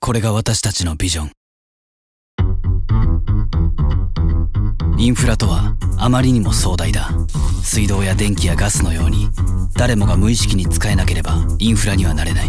これが私たちのビジョン。インフラとはあまりにも壮大だ。水道や電気やガスのように誰もが無意識に使えなければインフラにはなれない。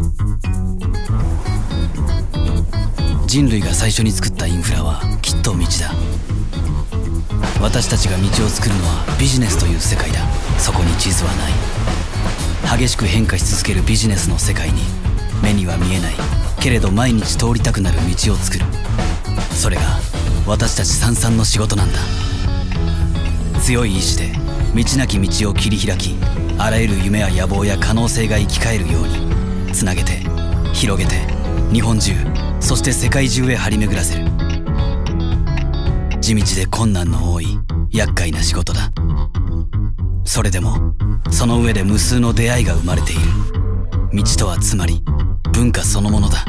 人類が最初に作ったインフラはきっと道だ。私たちが道を作るのはビジネスという世界だ。そこに地図はない。激しく変化し続けるビジネスの世界に目には見えないけれど毎日通りたくなる道を作る。それが私たちサンサンの仕事なんだ。強い意志で道なき道を切り開き、あらゆる夢や野望や可能性が生き返るようにつなげて広げて日本中そして世界中へ張り巡らせる。地道で困難の多い厄介な仕事だ。それでもその上で無数の出会いが生まれている。道とはつまり文化そのものだ。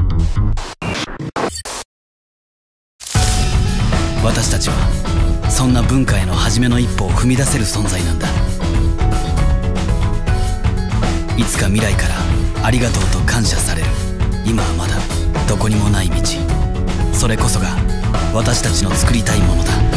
私たちはそんな文化への初めの一歩を踏み出せる存在なんだ。いつか未来からありがとうと感謝される。今はまだどこにもない道。それこそが私たちの作りたいものだ。